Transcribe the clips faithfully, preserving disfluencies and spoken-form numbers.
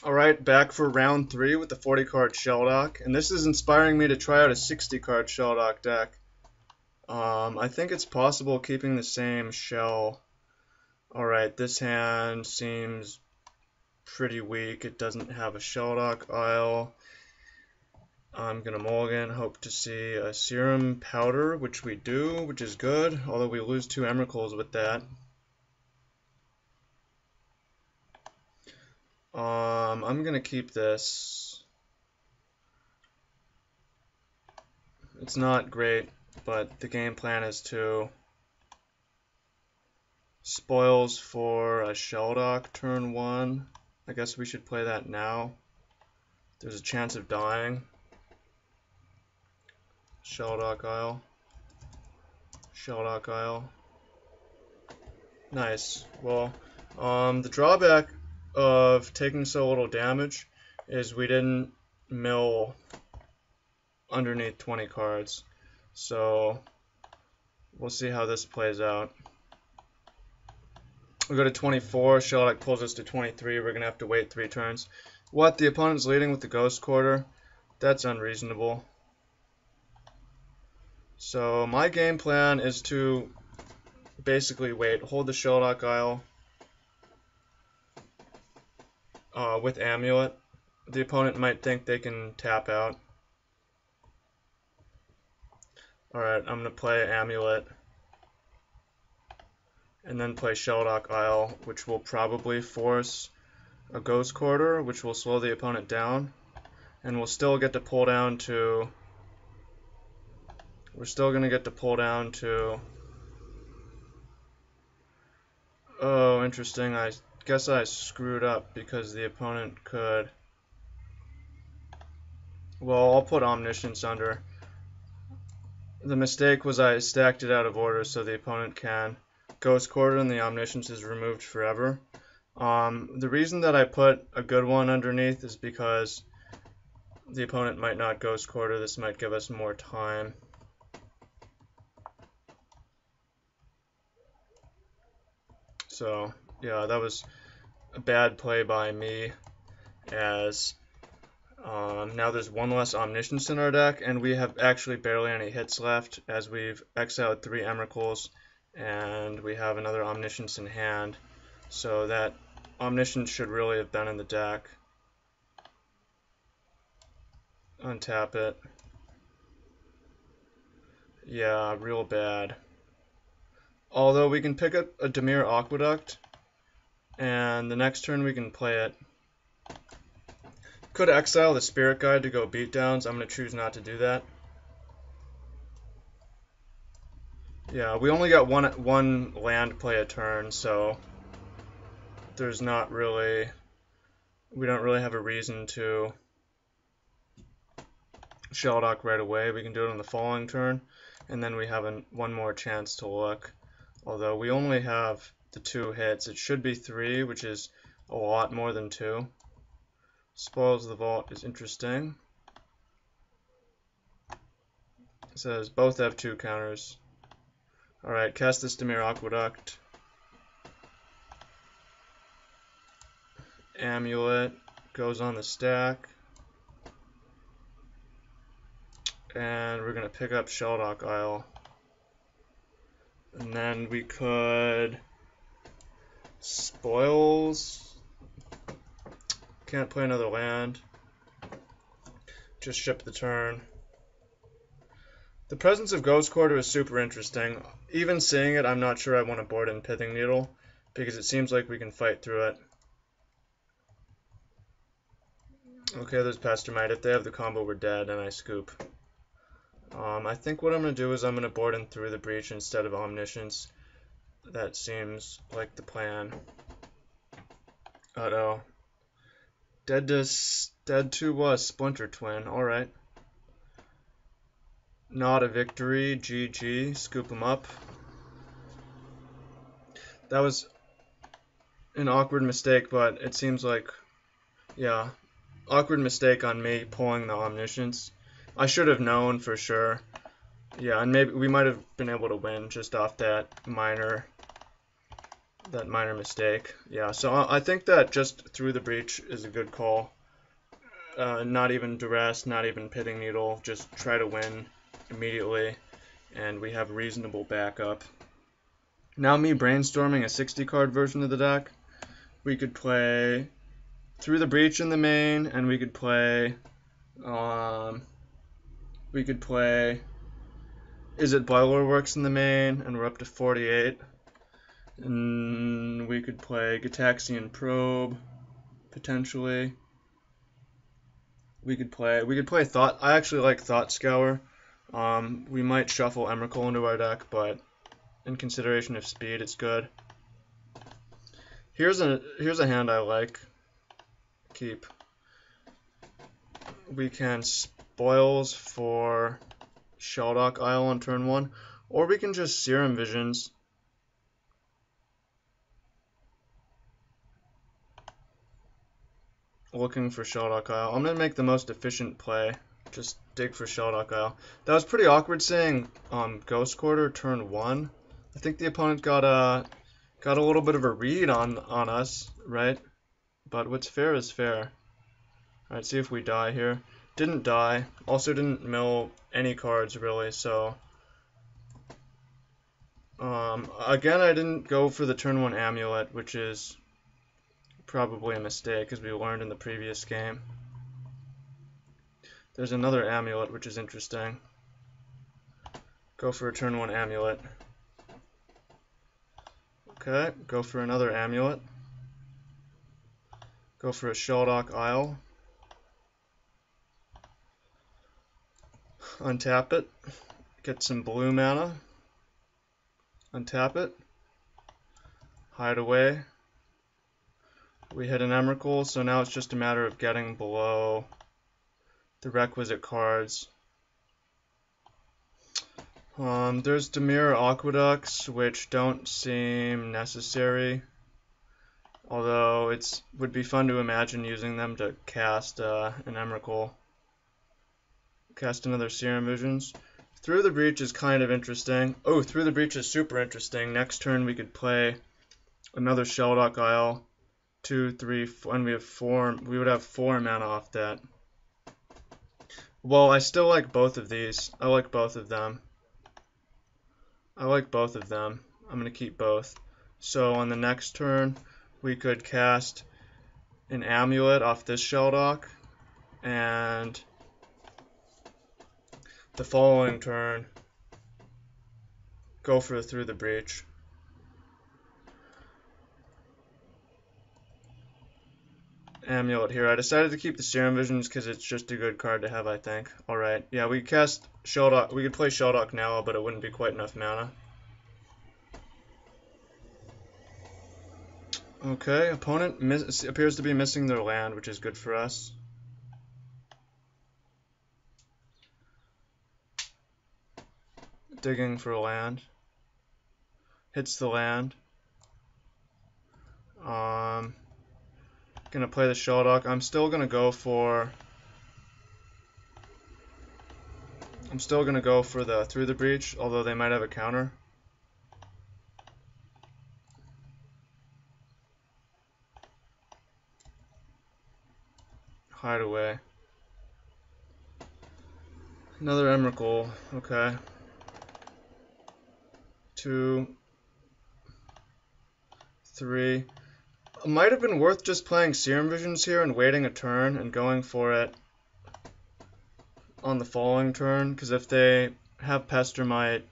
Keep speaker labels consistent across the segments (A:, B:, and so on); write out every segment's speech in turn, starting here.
A: Alright, back for round three with the forty card shell dock, and this is inspiring me to try out a sixty card shell dock deck. Um, I think it's possible keeping the same shell. Alright, this hand seems pretty weak. It doesn't have a shell dock isle. I'm gonna mulligan, hope to see a serum powder, which we do, which is good, although we lose two emeralds with that. Um, I'm gonna keep this. It's not great, but the game plan is to spoils for a shell dock turn one. I guess we should play that now. There's a chance of dying. Shell dock isle. Shell dock isle. Nice. Well, um, the drawback of taking so little damage is we didn't mill underneath twenty cards. So we'll see how this plays out. We go to twenty-four, shell dock pulls us to twenty-three, we're going to have to wait three turns. What, the opponent's leading with the ghost quarter? That's unreasonable. So my game plan is to basically wait, hold the shell dock isle uh, with amulet. The opponent might think they can tap out. Alright, I'm going to play amulet. And then play shell dock isle, which will probably force a ghost quarter, which will slow the opponent down. And we'll still get to pull down to... We're still going to get to pull down to... Oh, interesting. I guess I screwed up because the opponent could... Well, I'll put Omniscience under. The mistake was I stacked it out of order so the opponent can ghost quarter and the Omniscience is removed forever. Um, the reason that I put a good one underneath is because the opponent might not ghost quarter. This might give us more time. So, yeah, that was a bad play by me, as um, now there's one less Omniscience in our deck, and we have actually barely any hits left, as we've exiled three Emeralds, and we have another Omniscience in hand. So that Omniscience should really have been in the deck. Untap it. Yeah, real bad. Although we can pick up a Dimir Aqueduct, and the next turn we can play it. Could exile the Spirit Guide to go beatdowns. I'm going to choose not to do that. Yeah, we only got one one land play a turn, so there's not really, we don't really have a reason to shell dock right away. We can do it on the following turn, and then we have an, one more chance to look. Although we only have the two hits. It should be three, which is a lot more than two. Spoils the Vault is interesting. It says both have two counters. Alright, cast this Dimir Aqueduct. Amulet goes on the stack. And we're going to pick up shell dock isle. And then we could spoils. Can't play another land. Just ship the turn. The presence of Ghost Quarter is super interesting. Even seeing it, I'm not sure I want to board in Pithing Needle, because it seems like we can fight through it. Okay, there's Pastormite. If they have the combo, we're dead, and I scoop. Um, I think what I'm going to do is I'm going to board in through the breach instead of Omniscience. That seems like the plan. Uh-oh. Dead to, dead to was Splinter Twin. Alright. Not a victory. G G. Scoop him up. That was an awkward mistake, but it seems like, yeah, awkward mistake on me pulling the Omniscience. I should have known for sure. Yeah, and maybe we might have been able to win just off that minor that minor mistake. Yeah, so I think that just Through the Breach is a good call. Uh, not even duress, not even pitting needle, just try to win immediately, and we have reasonable backup. Now me brainstorming a sixty card version of the deck. We could play Through the Breach in the main, and we could play, um, we could play Is It Boiler Works in the main, and we're up to forty-eight. And we could play Gataxian Probe, potentially. We could play, we could play Thought, I actually like Thought Scour. Um, we might shuffle Emrakul into our deck, but in consideration of speed, it's good. Here's a, here's a hand I like. Keep. We can Spoils for Shelldock Isle on turn one, or we can just Serum Visions. Looking for Shelldock Isle. I'm going to make the most efficient play. Just dig for Shelldock Isle. That was pretty awkward saying um, Ghost Quarter turn one. I think the opponent got a, got a little bit of a read on, on us, right? But what's fair is fair. Alright, see if we die here. Didn't die. Also didn't mill any cards, really, so... Um, again, I didn't go for the turn one Amulet, which is probably a mistake, as we learned in the previous game. There's another Amulet, which is interesting. Go for a turn one Amulet. Okay, go for another Amulet. Go for a Shelldock Isle. Untap it. Get some blue mana. Untap it. Hide away. We hit an Emrakul, so now it's just a matter of getting below the requisite cards. Um, there's Dimir Aqueducts, which don't seem necessary, although it would be fun to imagine using them to cast uh, an Emrakul. Cast another Serum Visions. Through the Breach is kind of interesting. Oh, Through the Breach is super interesting. Next turn we could play another Shelldock Isle. Two, three, four, and we have four. We would have four mana off that. Well, I still like both of these. I like both of them. I like both of them. I'm going to keep both. So on the next turn, we could cast an Amulet off this Shelldock, and the following turn, go for Through the Breach. Amulet here. I decided to keep the Serum Visions because it's just a good card to have, I think. Alright, yeah, we cast Shelldock. We could play Shelldock now, but it wouldn't be quite enough mana. Okay, opponent miss appears to be missing their land, which is good for us. Digging for a land. Hits the land. Um, gonna play the Shelldock. I'm still gonna go for... I'm still gonna go for the Through the Breach, although they might have a counter. Hide away. Another Emrakul. Okay. Two. Three. It might have been worth just playing Serum Visions here and waiting a turn and going for it on the following turn, because if they have Pestermite,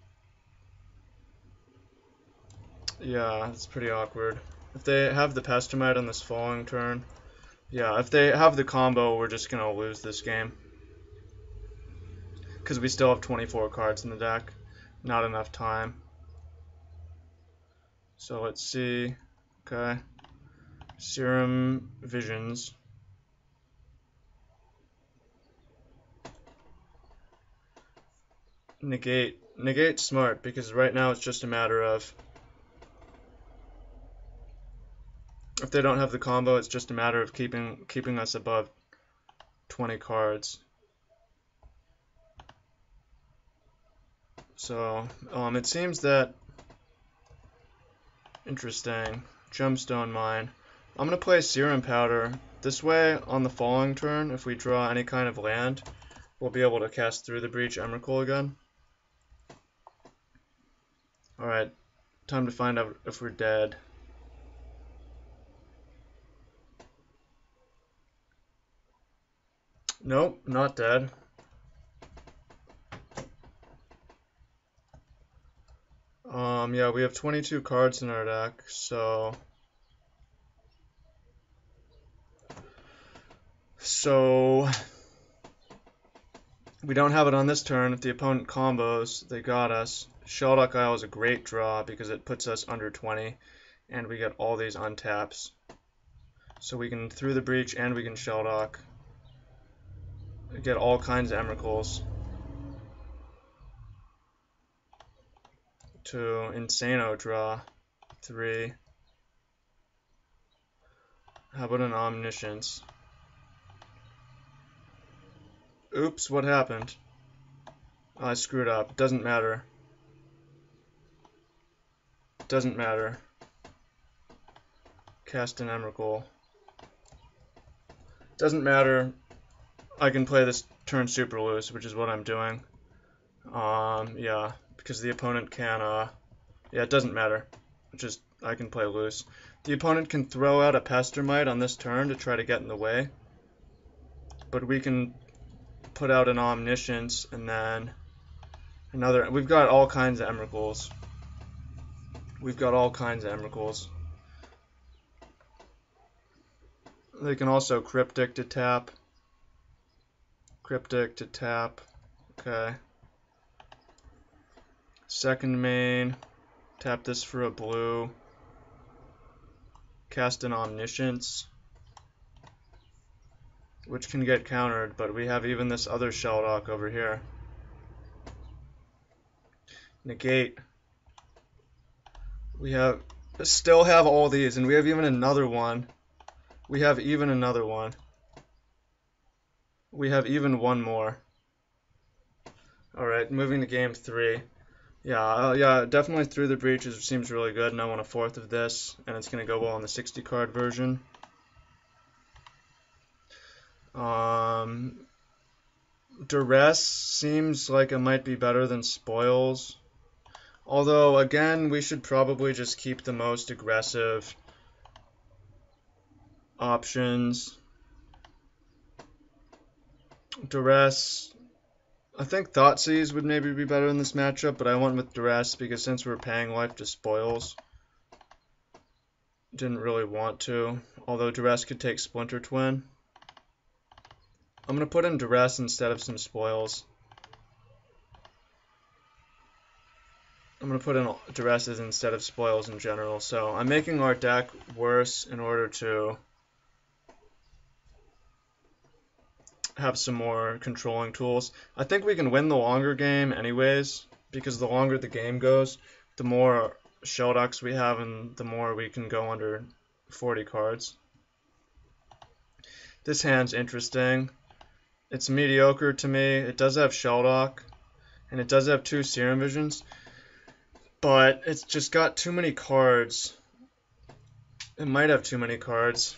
A: yeah, it's pretty awkward. If they have the Pestermite on this following turn, yeah, if they have the combo, we're just gonna lose this game. Because we still have twenty-four cards in the deck. Not enough time. So let's see. Okay. Serum Visions. Negate. Negate's smart, because right now it's just a matter of... If they don't have the combo, it's just a matter of keeping keeping us above twenty cards. So, um, it seems that Interesting. Gemstone Mine. I'm going to play Serum Powder. This way, on the following turn, if we draw any kind of land, we'll be able to cast Through the Breach Emrakul again. Alright, time to find out if we're dead. Nope, not dead. Um, yeah, we have twenty-two cards in our deck, so... So... We don't have it on this turn. If the opponent combos, they got us. Sheldock Isle is a great draw because it puts us under twenty, and we get all these untaps. So we can Through the Breach and we can Sheldock. Get all kinds of Emrakuls. To Insano draw. Three. How about an Omniscience? Oops, what happened? I screwed up. Doesn't matter. Doesn't matter. Cast an Emrakul. Doesn't matter. I can play this turn super loose, which is what I'm doing. Um, yeah, because the opponent can, uh, yeah, it doesn't matter. Just, I can play loose. The opponent can throw out a Pestermite on this turn to try to get in the way. But we can put out an Omniscience and then another. We've got all kinds of Emrakuls. We've got all kinds of Emrakuls. They can also Cryptic to tap. Cryptic to tap. Okay. Second main. Tap this for a blue. Cast an Omniscience, which can get countered, but we have even this other Sheldock over here. Negate. We have still have all these, and we have even another one. We have even another one. We have even one more. Alright, moving to game three. Yeah, uh, yeah, definitely Through the Breach is, seems really good, and I want a fourth of this, and it's going to go well on the sixty card version. Um, Duress seems like it might be better than Spoils. Although, again, we should probably just keep the most aggressive options. Duress, I think Thoughtseize would maybe be better in this matchup, but I went with Duress because since we're paying life to Spoils, didn't really want to. Although Duress could take Splinter Twin. I'm going to put in Duress instead of some Spoils. I'm going to put in Duresses instead of Spoils in general. So I'm making our deck worse in order to have some more controlling tools. I think we can win the longer game anyways, because the longer the game goes, the more Sheldocks we have and the more we can go under forty cards. This hand's interesting. It's mediocre to me. It does have Sheldock, and it does have two Serum Visions, but it's just got too many cards. It might have too many cards.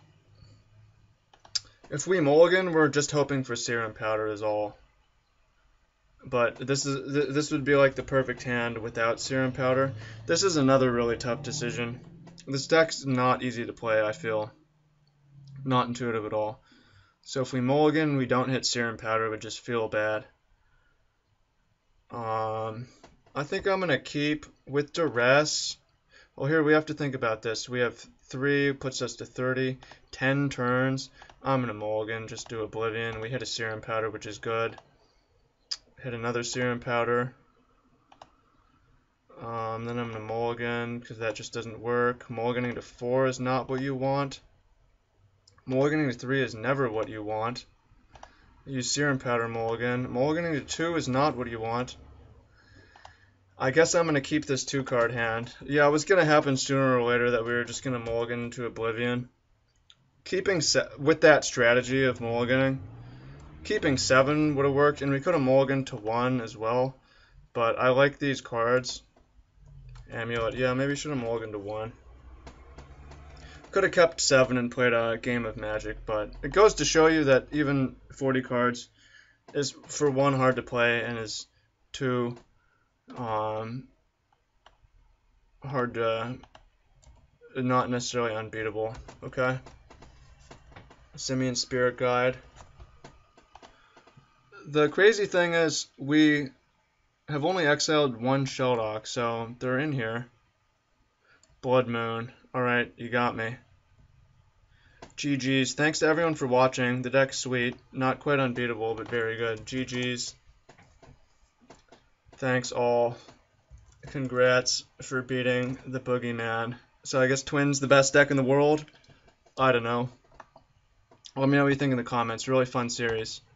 A: If we mulligan, we're just hoping for Serum Powder is all. But this is th this would be like the perfect hand without Serum Powder. This is another really tough decision. This deck's not easy to play, I feel. Not intuitive at all. So if we mulligan, we don't hit Serum Powder, it would just feel bad. Um, I think I'm going to keep with Duress. Well, here we have to think about this. We have three, puts us to thirty, ten turns. I'm going to mulligan, just do Oblivion. We hit a Serum Powder, which is good. Hit another Serum Powder. Um, then I'm going to mulligan, because that just doesn't work. Mulliganing to four is not what you want. Mulliganing to three is never what you want. Use Serum Powder mulligan. Mulliganing to two is not what you want. I guess I'm going to keep this two card hand. Yeah, it was going to happen sooner or later that we were just going to mulligan to Oblivion. Keeping se with that strategy of mulliganing, keeping seven would have worked, and we could have mulliganed to one as well. But I like these cards. Amulet. Yeah, maybe should have mulliganed to one. Could have kept seven and played a game of Magic, but it goes to show you that even forty cards is, for one, hard to play, and is two, um, hard to, not necessarily unbeatable. Okay. Simian Spirit Guide. The crazy thing is, we have only exiled one Shelldock, so they're in here. Blood Moon. Alright, you got me. G G's. Thanks to everyone for watching. The deck's sweet. Not quite unbeatable, but very good. G G's. Thanks all. Congrats for beating the Boogeyman. So I guess Twin's the best deck in the world? I don't know. Let me know what you think in the comments. Really fun series.